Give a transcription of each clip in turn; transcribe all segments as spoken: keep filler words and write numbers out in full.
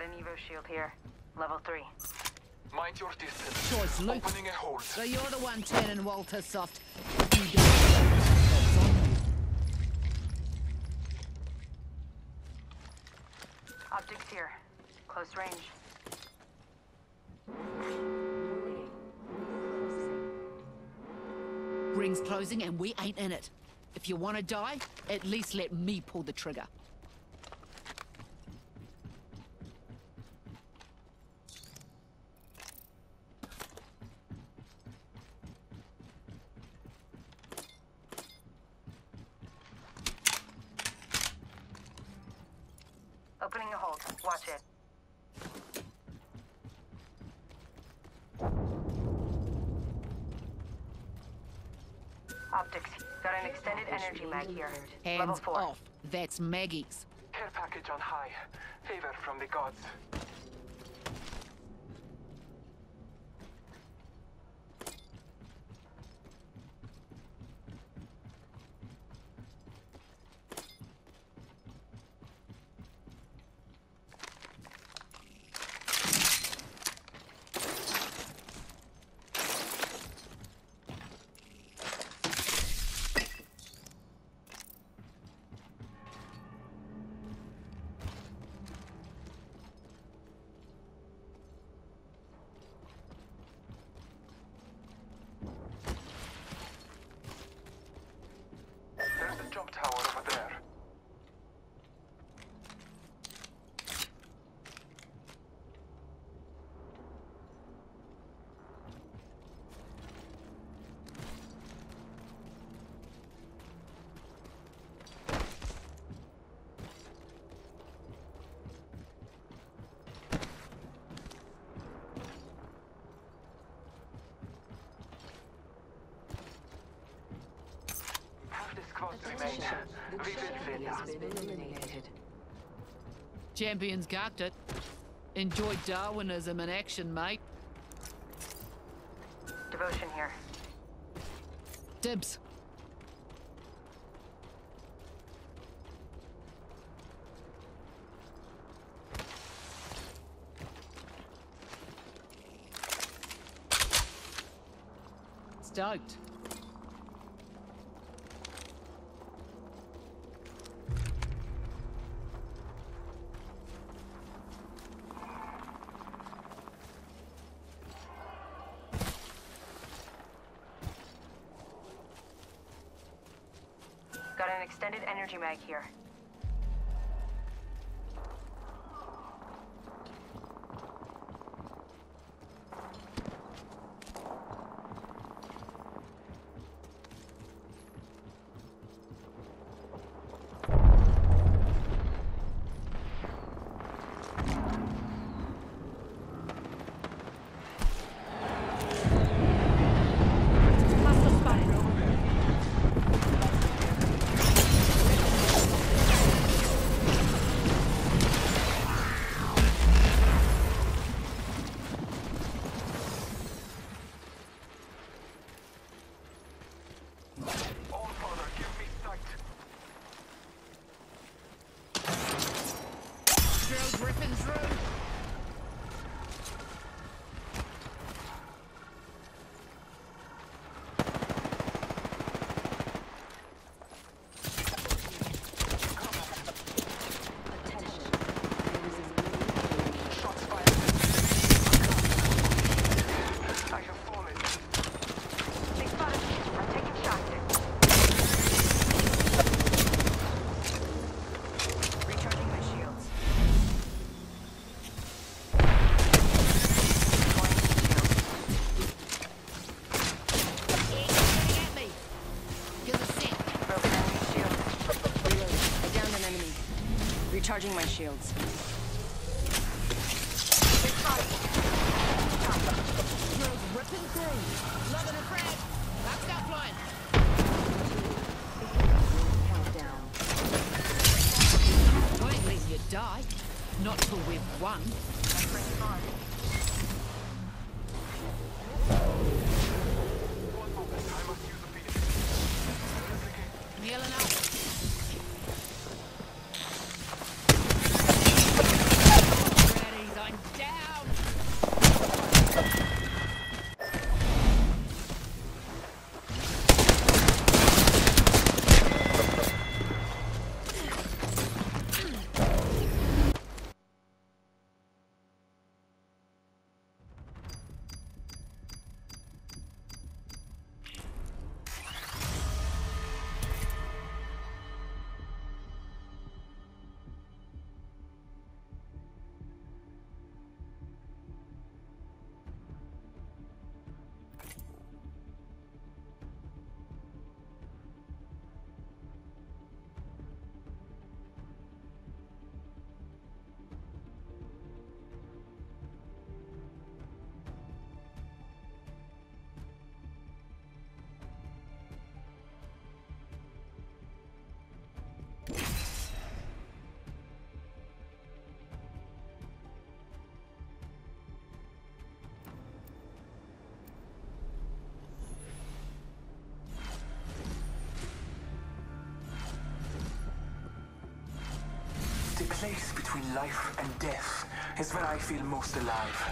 Got an Evo shield here. Level three. Mind your distance. Choice, Luke. Opening a hold. So you're the one turning Walter soft. You don't know what's on you. Optics here. Close range. Ring's closing and we ain't in it. If you want to die, at least let me pull the trigger. Opening a hold. Watch it. Optics. Got an extended energy mag here. Level Hands four. off. That's Maggie's. Care package on high. Favor from the gods. There's a jump tower over there. Half the squad remain. We will win. Champions cocked it. Enjoy Darwinism in action, mate. Devotion here. Dibs. Stoked. Got an extended energy mag here. Hostile spotted. All father, give me sight. Drills ripping through. Shots fired. I have fallen. They spotted me. I'm taking shots here. Recharging my shields. Shooting at me. Give a sec. Broken enemy shield. Reload. I downed an enemy. Recharging my shields. Drills ripping through. Loving a frag. Back stop flying. Countdown. I ain't letting you die. Not till we've won. One moment, I must use a beat. Healing up. We're out of The place between life and death is where I feel most alive.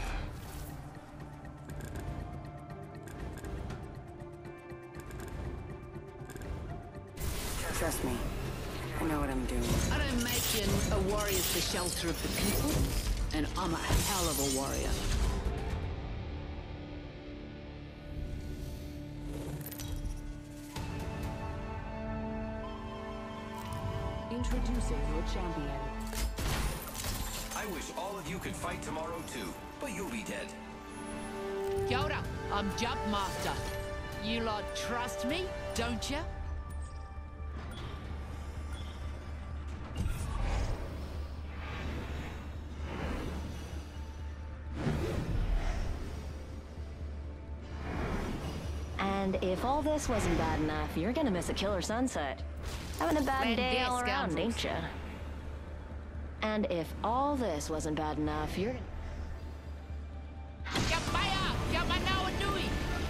Trust me. I know what I'm doing. I don't imagine a warrior's the shelter of the people, and I'm a hell of a warrior. Introducing your champion. I wish all of you could fight tomorrow too, but you'll be dead. Kia ora, I'm Jumpmaster. You lot trust me, don't ya? And if all this wasn't bad enough, you're gonna miss a killer sunset. Having a bad Land day there, all around, scoundrels. ain't ya? And if all this wasn't bad enough, you're gonna... Kia paia, kia manawa nui.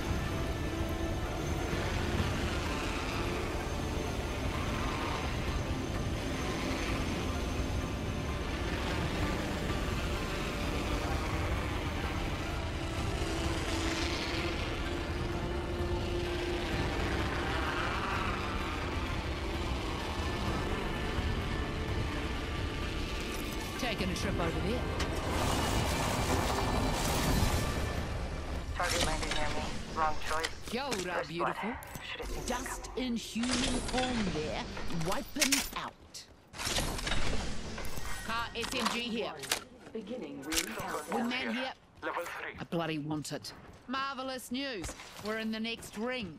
Taking a trip over there. Target landed near me. Wrong choice. Kia ora, First beautiful. blood. Should have seen that Dust in human form there, wiping out. Car S M G here. Beginning ring countdown. Wingman here. Level three. I bloody want it. Marvelous news. We're in the next ring.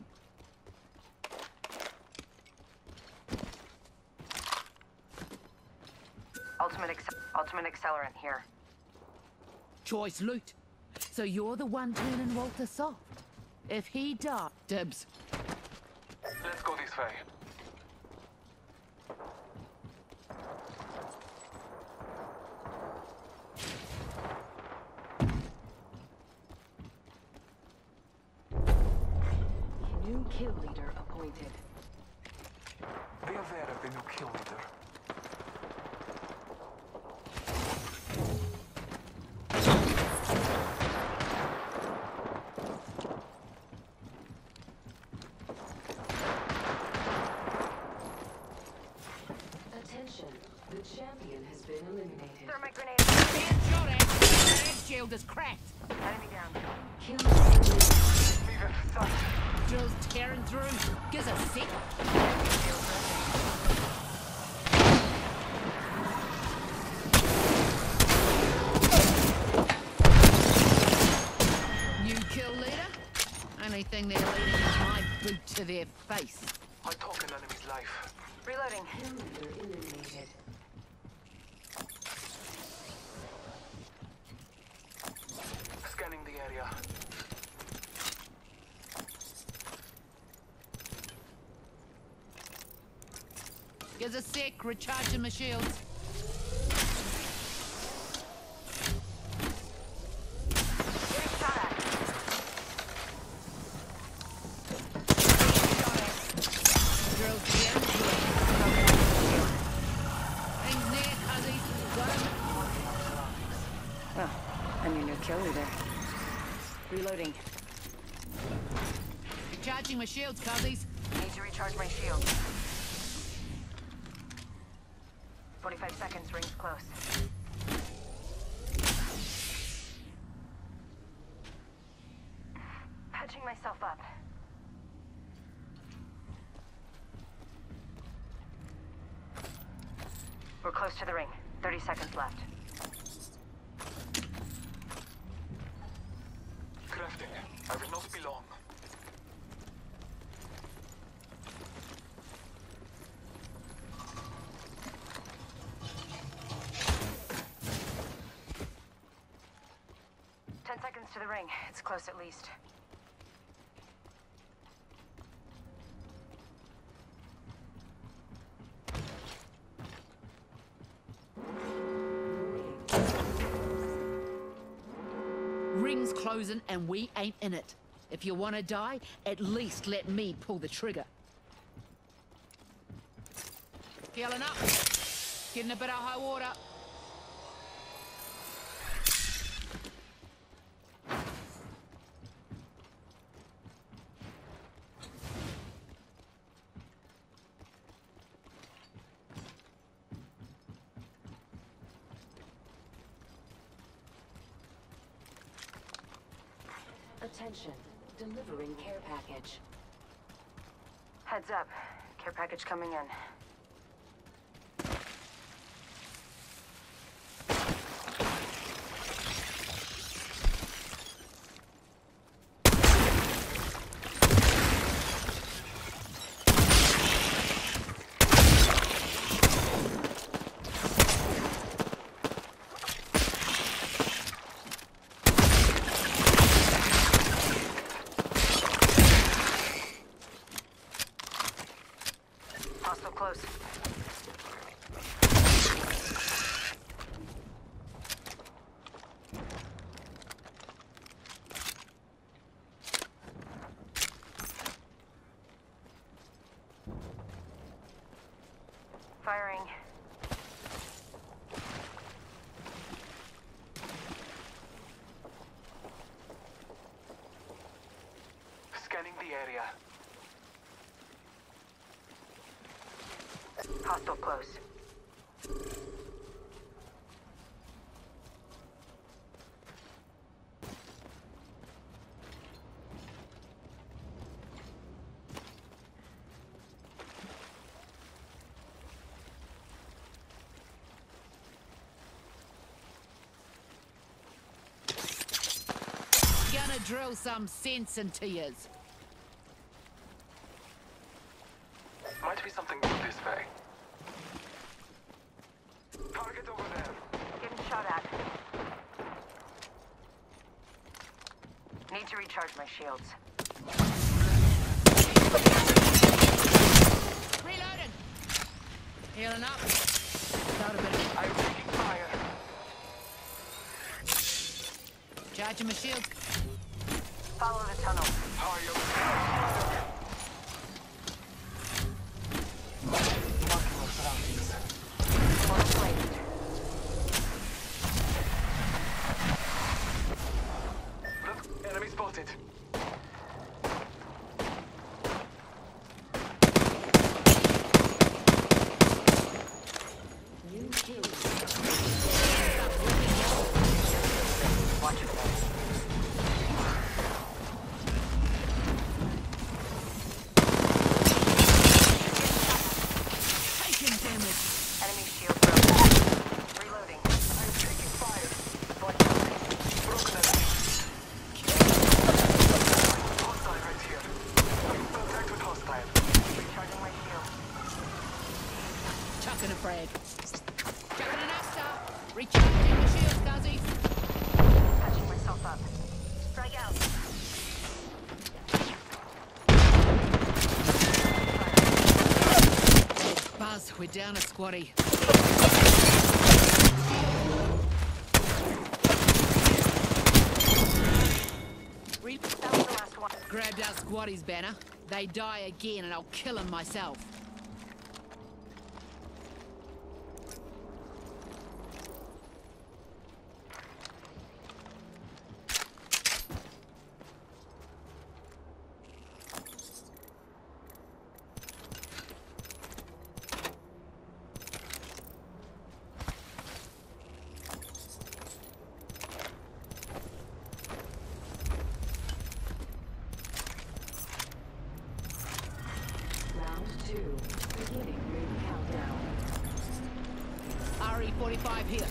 Ultimate, acce ultimate accelerant here. Choice loot. So you're the one turning Walter soft. If he died, dibs. Let's go this way. New kill leader appointed. Be aware of the new kill leader. Attention, the champion has been eliminated. Thermite grenade. Being shot at. That shield is cracked. Enemy down. Kill Viven, stop. Drills tearing through. Gives a sec. New kill leader? Only thing they're leading is my boot to their face. I took an enemy's life. Reloading. kill leader eliminated. Scanning the area. Gives a sec. Recharging my shields. Getting shot at. Drills tearing through. Things near, cuzzies. Got him. Well, I'm your new kill leader. Reloading. Recharging my shields, cuzzies. Need to recharge my shield. forty-five seconds, rings close. Patching myself up. We're close to the ring. thirty seconds left. Crafting. I will not be long. Ten seconds to the ring. It's close at least. Ring's closing and we ain't in it. If you want to die, at least let me pull the trigger. Healing up. Getting a bit of high water. Attention, delivering care package. Heads up. Care package coming in. Hostile close. Firing. Scanning the area. Hostile close. Gonna drill some sense into yous. Might be something good this way. Target over there. Getting shot at. Need to recharge my shields. Reloading. Healing up. Got a bit of I'm taking fire. charging my shield. Follow the tunnel. How are you? Marking our surroundings. Well placed. Look, enemy spotted. New kill. Watch for them. Taking damage. Enemy shield broken. Reloading. I'm taking fire. Watch out. Broken enemy. Hostile right here. Contact with hostile. Recharging my shield. Chucking a frag. Chucking an Asta. Recharging my shield, Guzzy. Patching myself up. Strike out. Buzz, we're down a squatty. Re- That was the last one. Grabbed our squatty's banner. They die again and I'll kill them myself. Round two. Beginning ring countdown. R E forty-five here.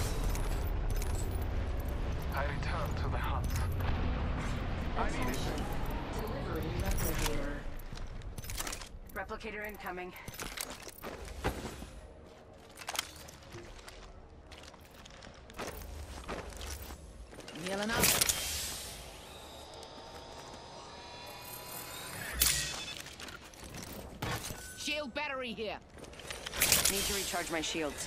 I return to the hunt. I need it. Attention. Delivering replicator. Replicator incoming. Healing up. Shield battery here. Need to recharge my shields.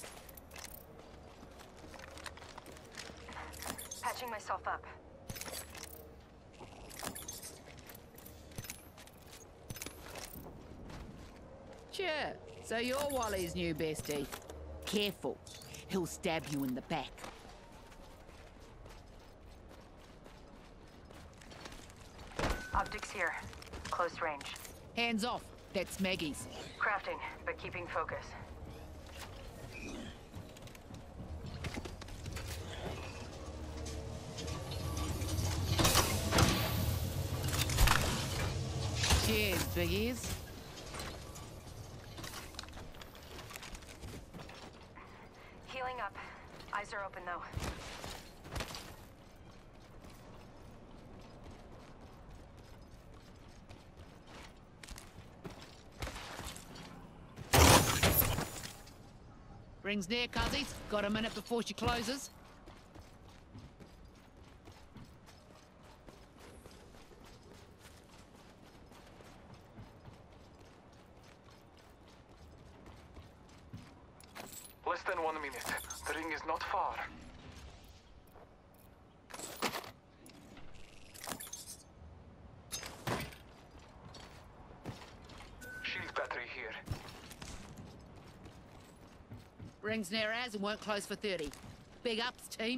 Patching myself up. Gotcha! So you're Wally's new bestie. Careful. He'll stab you in the back. Optics here. Close range. Hands off. That's Maggie's. Crafting, but keeping focus. Cheers, biggies. Healing up. Eyes are open though. Rings near, cuzzies. Got a minute before she closes. Less than one minute. The ring is not far. Shield battery here. Rings near as and won't close for thirty. Big ups, team.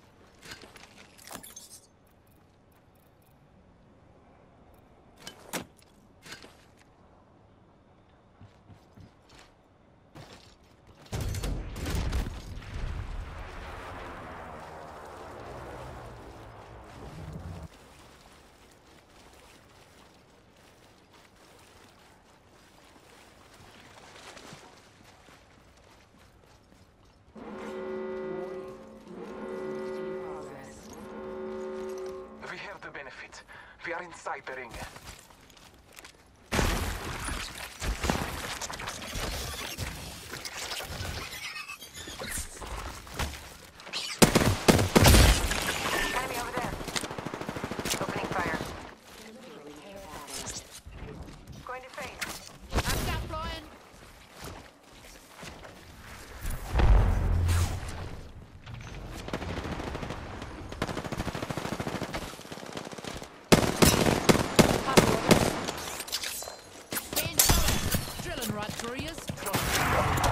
We have the benefit. We are inside the ring. Enemy over there. Opening fire. Going to phase. I'm not flying. Stand solid. Drilling right through yous.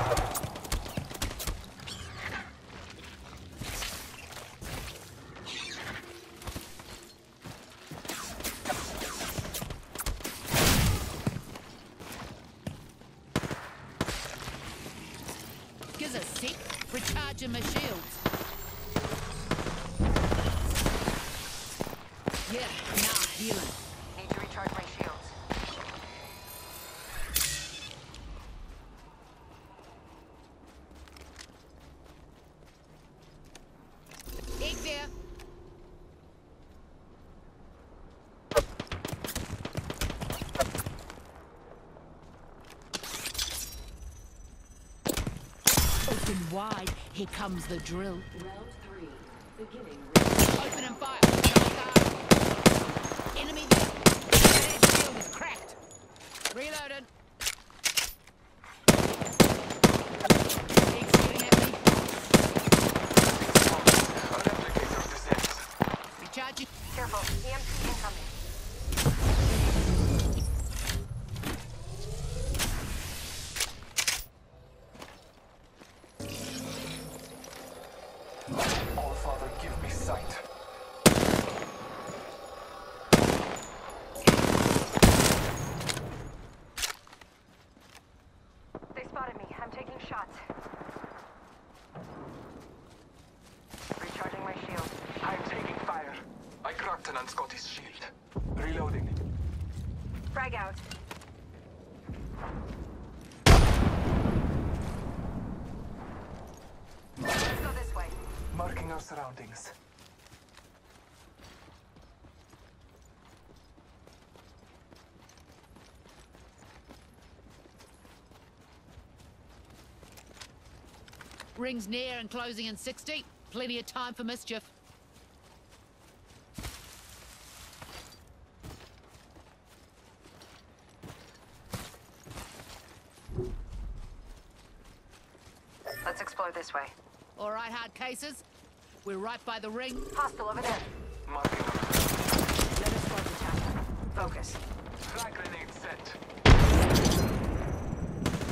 Gives a sec. Recharging my shields. Yeah, nah, healing. Need to recharge my shields. Egg there. Open wide. Here comes the drill. Round three. Beginning. Open and fire. Enemy there. That shield is cracked. Reloaded. Egg shooting at me. A replicator descends. Recharging. Careful. E M P incoming. All Father, give me sight. They spotted me. I'm taking shots. Recharging my shield. I'm taking fire. I cracked an unscottish shield. Reloading. Frag out. Let's go this way. Marking our surroundings. Rings near and closing in sixty. Plenty of time for mischief. Let's explore this way. All right, hard cases. We're right by the ring. Hostile over there. Marking our Let us go to Focus. flag grenade set.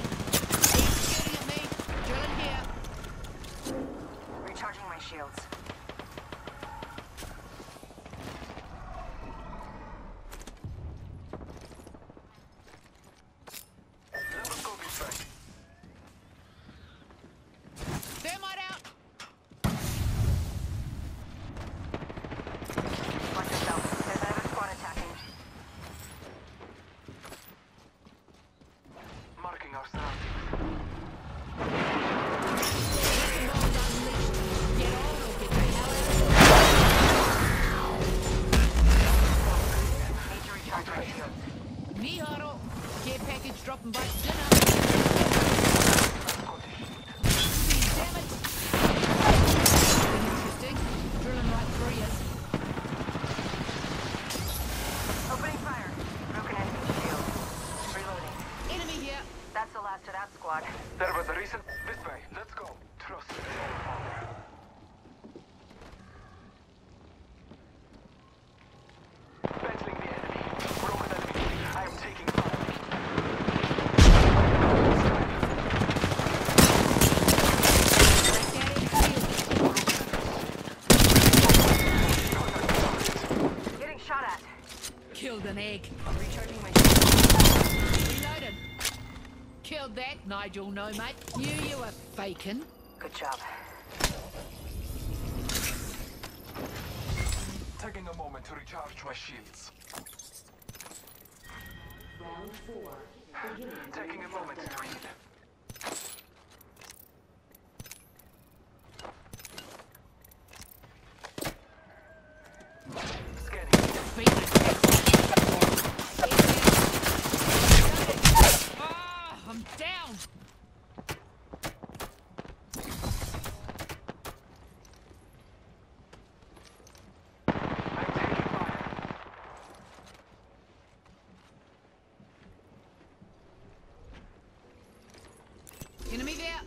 shields. Miharo, care package dropping by dinner. See, damn it. Interesting. Drilling right through you. Opening fire. Broken enemy shield. Reloading. Enemy here. That's the last of that squad. There was a recent... This way. Let's go. Trust me. Battling the enemy. Broken enemy. I am taking fire. Getting shot at. Killed an egg. Recharging my shield. Reloaded. Killed that, Nigel, no mate. You, you were faking. Good job. Taking a moment to recharge my shields. Round four. Beginning. Taking a moment to heal. Scanning. Ah, I'm down. I'm taking fire. Enemy there.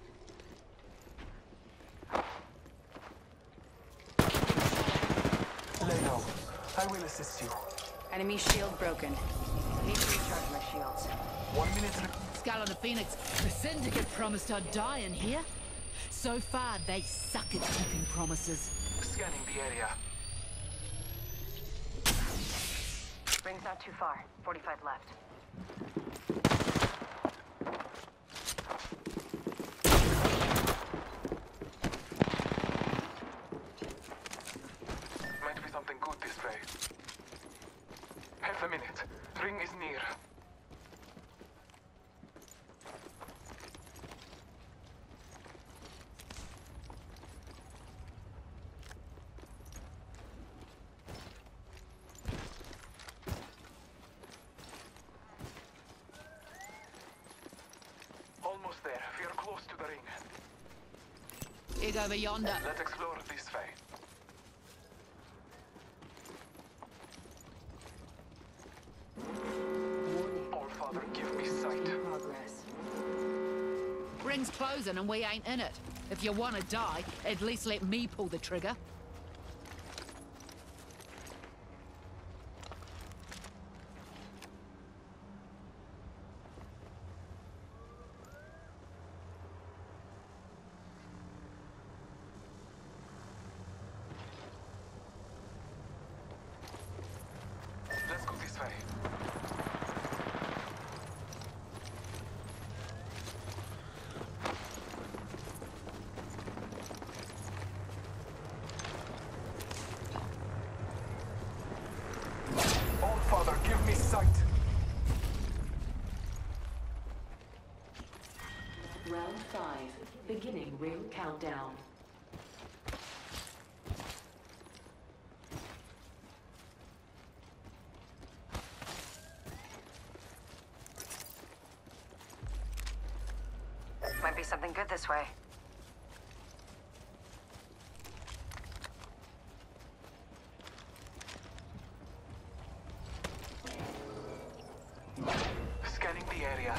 Lay low. I will assist you. Enemy shield broken. Need to recharge my shields. One minute. Skull on the Phoenix. The Syndicate promised I'd die in here. So far, they suck at keeping promises. Scanning the area. Ring's not too far. forty-five left. Might be something good this way. Half a minute. Ring is near. Almost there. We are close to the ring. Egg over yonder. Let's explore this way. All Father, give me sight. Progress. Ring's closing and we ain't in it. If you want to die, at least let me pull the trigger. Let's go this way. All Father, give me sight. Round five. Beginning ring countdown. Might be something good this way. Scanning the area.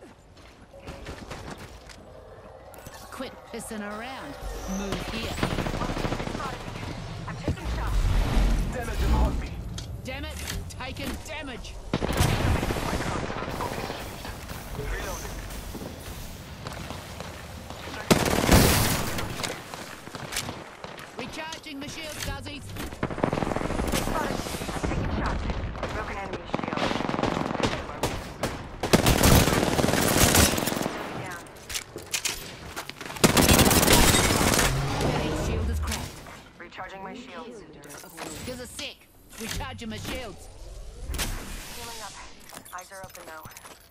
Quit pissing around. Move here. I'm taking shots. Damage upon me. Damn it, taking damage. My countenance got his shield. Reloading. Recharging the shield, Guzzies. Spotted. I'm taking shots. Broken enemy shield. Down. That shield is cracked. Recharging my shields. Give us a sec. Recharging my shields. Healing up. Eyes are open now.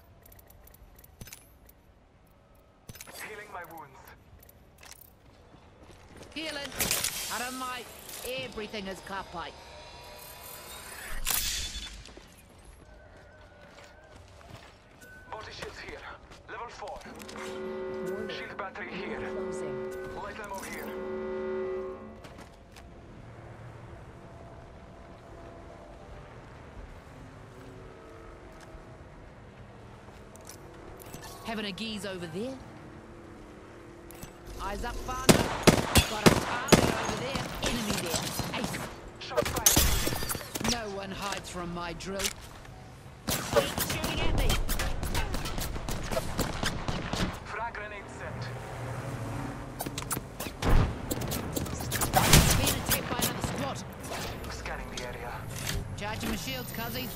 Healing my wounds. Healing. I don't mind. Everything is cuppipe. Battery here. Closing. Light ammo here. Having a geese over there. Eyes up, Farner. Got a target over there. Enemy there. Ace. Shot fired. No one hides from my drill. Keep shooting at me. Frag grenade set. Being attacked by another squad. Scanning the area. Charging my shields, cuzzies.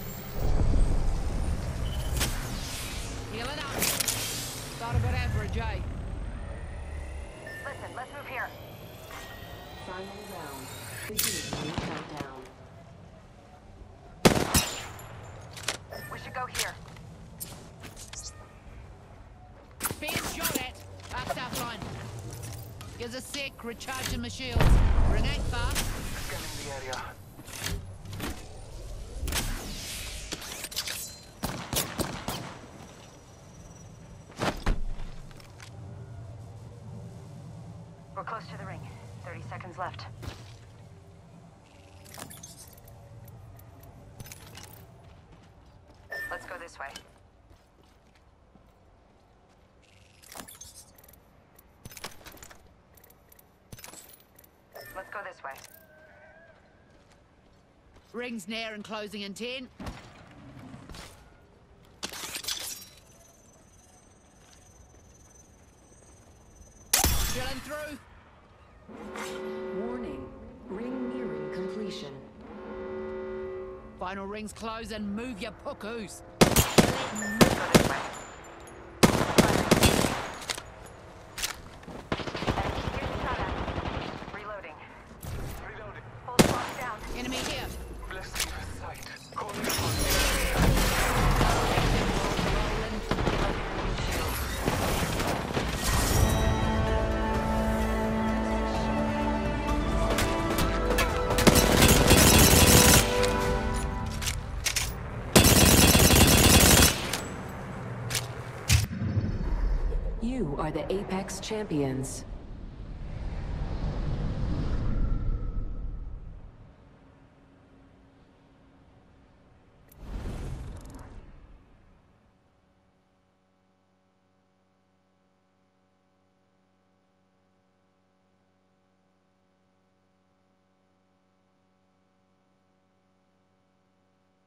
Healing up. Thought a bit average, eh? Listen, let's move here. Final round. Beginning ring countdown. We should go here. Being shot at. Up south line. Gives a sec, recharging my shields. Grenade fast. Scanning the area. We're close to the ring. thirty seconds left. Let's go this way. Let's go this way. Rings near and closing in ten. Drilling through. Warning. Ring nearing completion. Final rings close and move your puckoos. Let's go this way. Enemy getting shot at. Reloading. Reloading. Hold squad down. Enemy here. Blessing with sight. Calling upon You are the Apex Champions.